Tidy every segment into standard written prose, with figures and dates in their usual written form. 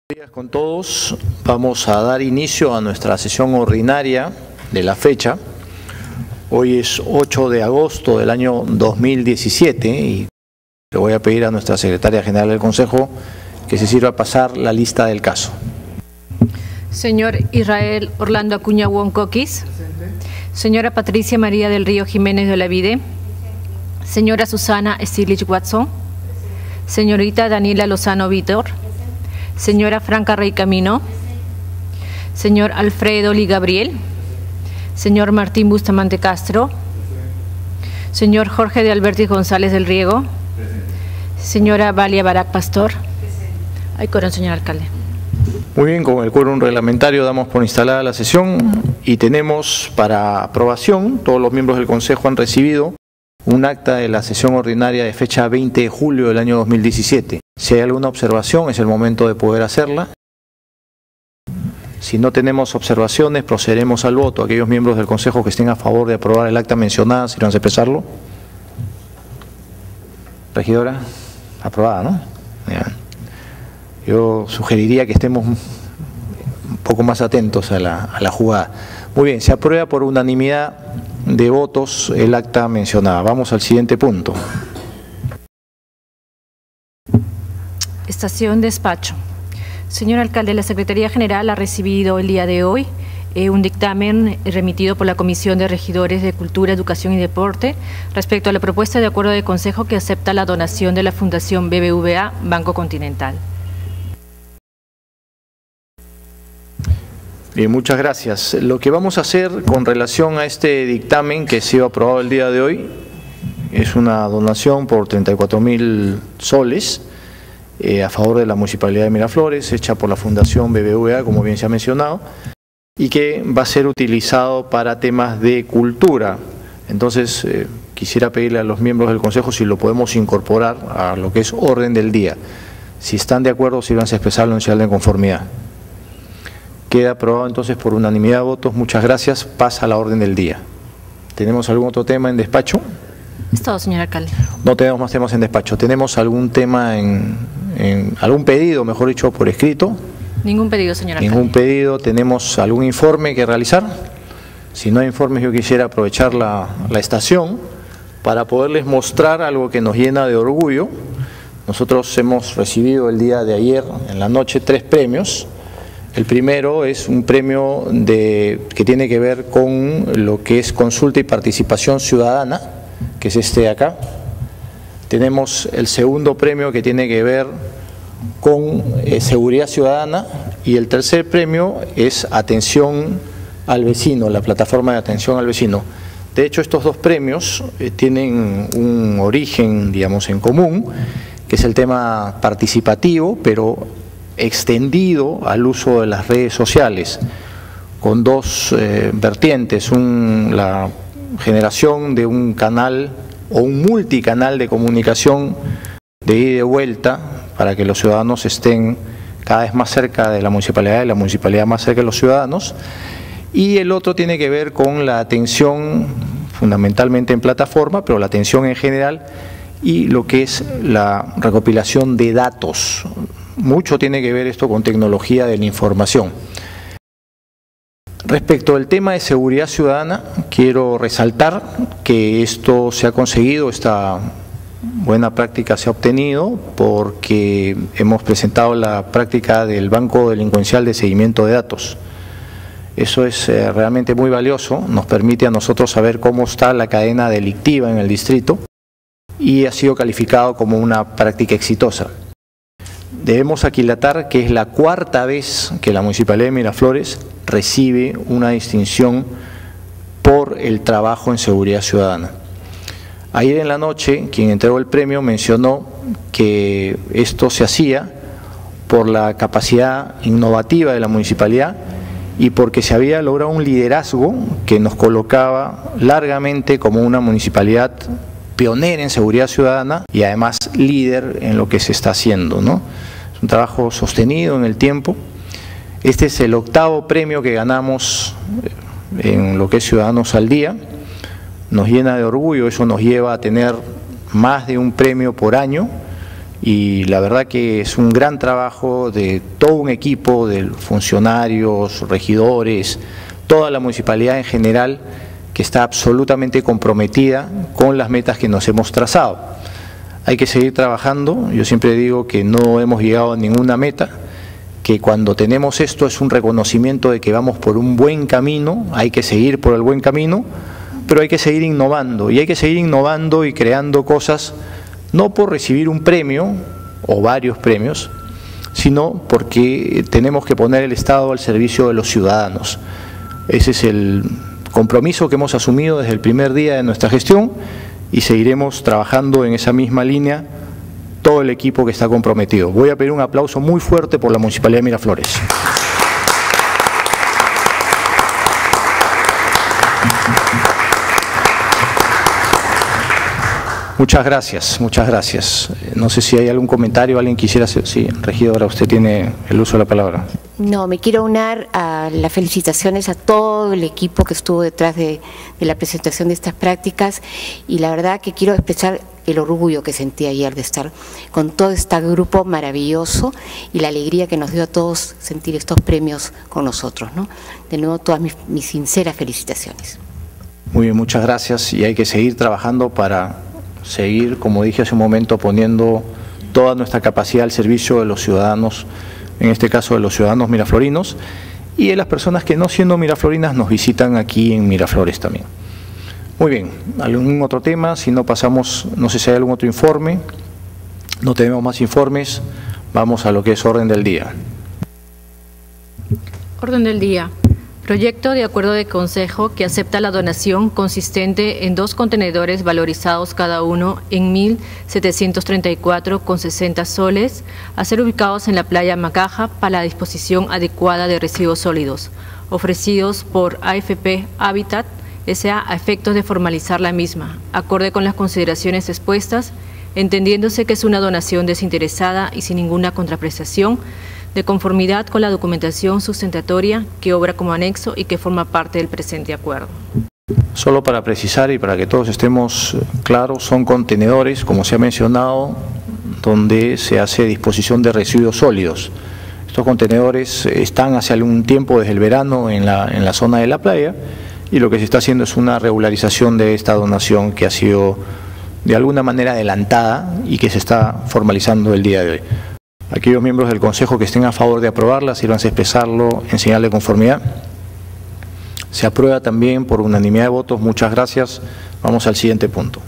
Buenos días con todos. Vamos a dar inicio a nuestra sesión ordinaria de la fecha. Hoy es 8 de agosto del año 2017 y le voy a pedir a nuestra secretaria general del Consejo que se sirva a pasar la lista del caso. Señor Israel Orlando Acuña Huoncoquis. Señora Patricia María del Río Jiménez de Olavide. Señora Susana Stilich Watson. Señorita Daniela Lozano Vítor. Señora Franca Rey Camino. Señor Alfredo Lee Gabriel. Señor Martín Bustamante Castro. Señor Jorge de Alberti González del Riego. Señora Valia Barak Pastor. Hay quórum, señor alcalde. Muy bien, con el quórum reglamentario damos por instalada la sesión y tenemos para aprobación, todos los miembros del Consejo han recibido un acta de la sesión ordinaria de fecha 20 de julio del año 2017. Si hay alguna observación, es el momento de poder hacerla. Si no tenemos observaciones, procederemos al voto. Aquellos miembros del Consejo que estén a favor de aprobar el acta mencionada, si no van a expresarlo. Regidora, aprobada, ¿no? Bien. Yo sugeriría que estemos un poco más atentos a la jugada. Muy bien, se aprueba por unanimidad de votos el acta mencionada. Vamos al siguiente punto. Estación despacho. Señor alcalde, la Secretaría General ha recibido el día de hoy un dictamen remitido por la Comisión de Regidores de Cultura, Educación y Deporte respecto a la propuesta de acuerdo de consejo que acepta la donación de la Fundación BBVA Banco Continental. Bien, muchas gracias. Lo que vamos a hacer con relación a este dictamen que ha sido aprobado el día de hoy es una donación por 34.000 soles a favor de la Municipalidad de Miraflores, hecha por la Fundación BBVA, como bien se ha mencionado, y que va a ser utilizado para temas de cultura. Entonces, quisiera pedirle a los miembros del Consejo si lo podemos incorporar a lo que es orden del día. Si están de acuerdo, sírvanse a expresarlo en señal de conformidad. Queda aprobado entonces por unanimidad de votos. Muchas gracias. Pasa a la orden del día. ¿Tenemos algún otro tema en despacho? Es todo, señor alcalde. No tenemos más temas en despacho. ¿Tenemos algún tema algún pedido, mejor dicho, por escrito? Ningún pedido, señor alcalde. Ningún pedido. ¿Tenemos algún informe que realizar? Si no hay informes, yo quisiera aprovechar la estación para poderles mostrar algo que nos llena de orgullo. Nosotros hemos recibido el día de ayer, en la noche, 3 premios. El primero es un premio que tiene que ver con lo que es consulta y participación ciudadana, que es este de acá. Tenemos el segundo premio que tiene que ver con seguridad ciudadana y el tercer premio es atención al vecino, la plataforma de atención al vecino. De hecho, estos 2 premios tienen un origen, digamos, en común, que es el tema participativo, pero extendido al uso de las redes sociales, con 2 vertientes, la generación de un canal o un multicanal de comunicación de ida y de vuelta para que los ciudadanos estén cada vez más cerca de la municipalidad y la municipalidad más cerca de los ciudadanos, y el otro tiene que ver con la atención fundamentalmente en plataforma, pero la atención en general y lo que es la recopilación de datos. Mucho tiene que ver esto con tecnología de la información. Respecto al tema de seguridad ciudadana, quiero resaltar que esto se ha conseguido, esta buena práctica se ha obtenido porque hemos presentado la práctica del Banco Delincuencial de Seguimiento de Datos. Eso es realmente muy valioso, nos permite a nosotros saber cómo está la cadena delictiva en el distrito y ha sido calificado como una práctica exitosa. Debemos aquilatar que es la 4ª vez que la Municipalidad de Miraflores recibe una distinción por el trabajo en seguridad ciudadana. Ayer en la noche, quien entregó el premio mencionó que esto se hacía por la capacidad innovativa de la Municipalidad y porque se había logrado un liderazgo que nos colocaba largamente como una municipalidad pionera en seguridad ciudadana y además líder en lo que se está haciendo, ¿no? Es un trabajo sostenido en el tiempo. Este es el 8º premio que ganamos en lo que es Ciudadanos al Día. Nos llena de orgullo, eso nos lleva a tener más de un premio por año y la verdad que es un gran trabajo de todo un equipo de funcionarios, regidores, toda la municipalidad en general, que está absolutamente comprometida con las metas que nos hemos trazado. Hay que seguir trabajando. Yo siempre digo que no hemos llegado a ninguna meta, que cuando tenemos esto es un reconocimiento de que vamos por un buen camino, hay que seguir por el buen camino, pero hay que seguir innovando, y hay que seguir innovando y creando cosas, no por recibir un premio o varios premios, sino porque tenemos que poner el Estado al servicio de los ciudadanos. Ese es el compromiso que hemos asumido desde el primer día de nuestra gestión, y seguiremos trabajando en esa misma línea todo el equipo que está comprometido. Voy a pedir un aplauso muy fuerte por la Municipalidad de Miraflores. Muchas gracias, muchas gracias. No sé si hay algún comentario, alguien quisiera hacer. Sí, regidora, usted tiene el uso de la palabra. No, me quiero unir a las felicitaciones a todo el equipo que estuvo detrás de la presentación de estas prácticas, y la verdad que quiero expresar el orgullo que sentí ayer de estar con todo este grupo maravilloso y la alegría que nos dio a todos sentir estos premios con nosotros, ¿no? De nuevo, todas mis sinceras felicitaciones. Muy bien, muchas gracias, y hay que seguir trabajando para seguir, como dije hace un momento, poniendo toda nuestra capacidad al servicio de los ciudadanos, en este caso de los ciudadanos miraflorinos, y de las personas que no siendo miraflorinas nos visitan aquí en Miraflores también. Muy bien, ¿algún otro tema? Si no, pasamos, no sé si hay algún otro informe. No tenemos más informes, vamos a lo que es orden del día. Orden del día. Proyecto de acuerdo de consejo que acepta la donación consistente en 2 contenedores valorizados cada uno en 1.734,60 soles a ser ubicados en la playa Macaja para la disposición adecuada de residuos sólidos, ofrecidos por AFP Habitat S.A. a efectos de formalizar la misma, acorde con las consideraciones expuestas, entendiéndose que es una donación desinteresada y sin ninguna contraprestación, de conformidad con la documentación sustentatoria que obra como anexo y que forma parte del presente acuerdo. Solo para precisar y para que todos estemos claros, son contenedores, como se ha mencionado, donde se hace disposición de residuos sólidos. Estos contenedores están hace algún tiempo, desde el verano, en la zona de la playa, y lo que se está haciendo es una regularización de esta donación que ha sido de alguna manera adelantada y que se está formalizando el día de hoy. Aquellos miembros del Consejo que estén a favor de aprobarla, sírvanse a expresarlo en señal de conformidad. Se aprueba también por unanimidad de votos. Muchas gracias. Vamos al siguiente punto.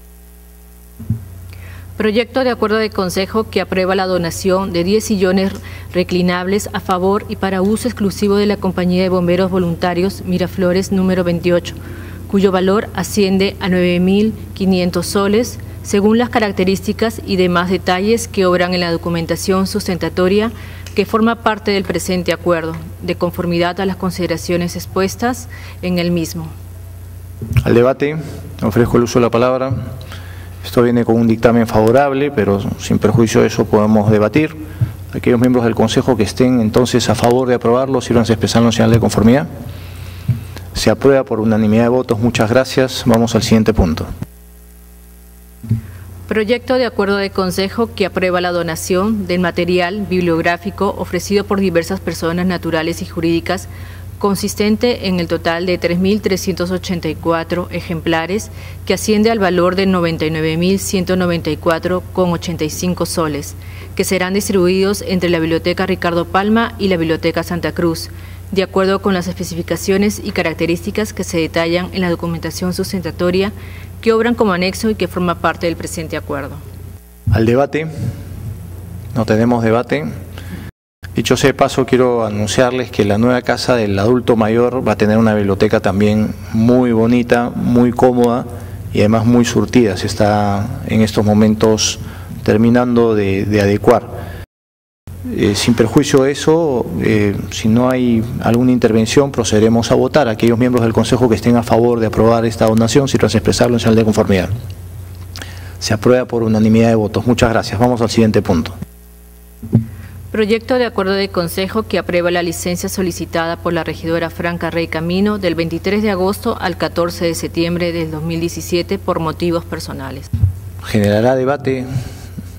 Proyecto de acuerdo de consejo que aprueba la donación de 10 sillones reclinables a favor y para uso exclusivo de la Compañía de Bomberos Voluntarios Miraflores número 28, cuyo valor asciende a 9.500 soles, según las características y demás detalles que obran en la documentación sustentatoria que forma parte del presente acuerdo, de conformidad a las consideraciones expuestas en el mismo. Al debate, ofrezco el uso de la palabra. Esto viene con un dictamen favorable, pero sin perjuicio de eso podemos debatir. Aquellos miembros del Consejo que estén entonces a favor de aprobarlo, sírvanse a expresarlo en señal de conformidad. Se aprueba por unanimidad de votos. Muchas gracias. Vamos al siguiente punto. Proyecto de acuerdo de consejo que aprueba la donación del material bibliográfico ofrecido por diversas personas naturales y jurídicas, consistente en el total de 3.384 ejemplares, que asciende al valor de 99.194,85 soles, que serán distribuidos entre la Biblioteca Ricardo Palma y la Biblioteca Santa Cruz, de acuerdo con las especificaciones y características que se detallan en la documentación sustentatoria que obran como anexo y que forma parte del presente acuerdo. Al debate. No tenemos debate. Dicho sea de paso, quiero anunciarles que la nueva casa del adulto mayor va a tener una biblioteca también muy bonita, muy cómoda y además muy surtida. Se está en estos momentos terminando de adecuar. Sin perjuicio de eso, si no hay alguna intervención, procederemos a votar. Aquellos miembros del Consejo que estén a favor de aprobar esta donación, si tras expresarlo en señal de conformidad. Se aprueba por unanimidad de votos. Muchas gracias. Vamos al siguiente punto. Proyecto de acuerdo de consejo que aprueba la licencia solicitada por la regidora Franca Rey Camino del 23 de agosto al 14 de septiembre del 2017 por motivos personales. ¿Generará debate?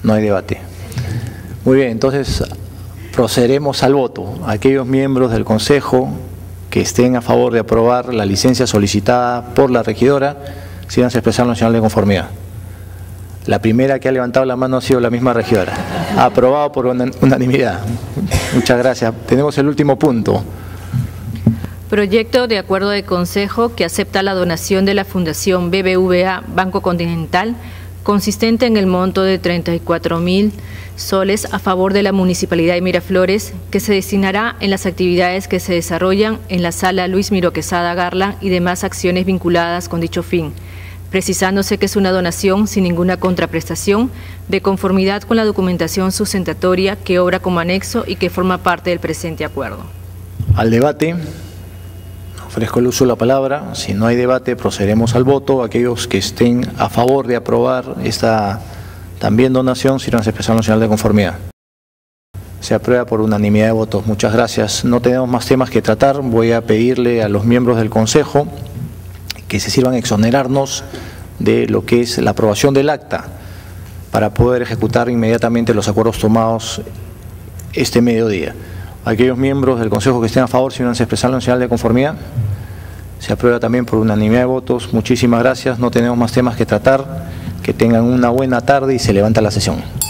No hay debate. Muy bien, entonces procederemos al voto. Aquellos miembros del Consejo que estén a favor de aprobar la licencia solicitada por la regidora, síganse expresando en señal de conformidad. La primera que ha levantado la mano ha sido la misma regidora. Aprobado por unanimidad. Muchas gracias. Tenemos el último punto. Proyecto de acuerdo de consejo que acepta la donación de la Fundación BBVA Banco Continental consistente en el monto de 34.000 soles a favor de la Municipalidad de Miraflores, que se destinará en las actividades que se desarrollan en la Sala Luis Miró Quesada Garland y demás acciones vinculadas con dicho fin, precisándose que es una donación sin ninguna contraprestación, de conformidad con la documentación sustentatoria que obra como anexo y que forma parte del presente acuerdo. Al debate. Ofrezco el uso de la palabra. Si no hay debate, procederemos al voto. Aquellos que estén a favor de aprobar esta también donación, síganse expresando en señal de conformidad. Se aprueba por unanimidad de votos. Muchas gracias. No tenemos más temas que tratar. Voy a pedirle a los miembros del Consejo que se sirvan a exonerarnos de lo que es la aprobación del acta para poder ejecutar inmediatamente los acuerdos tomados este mediodía. Aquellos miembros del Consejo que estén a favor, síganse expresando en señal de conformidad. Se aprueba también por unanimidad de votos. Muchísimas gracias. No tenemos más temas que tratar. Que tengan una buena tarde y se levanta la sesión.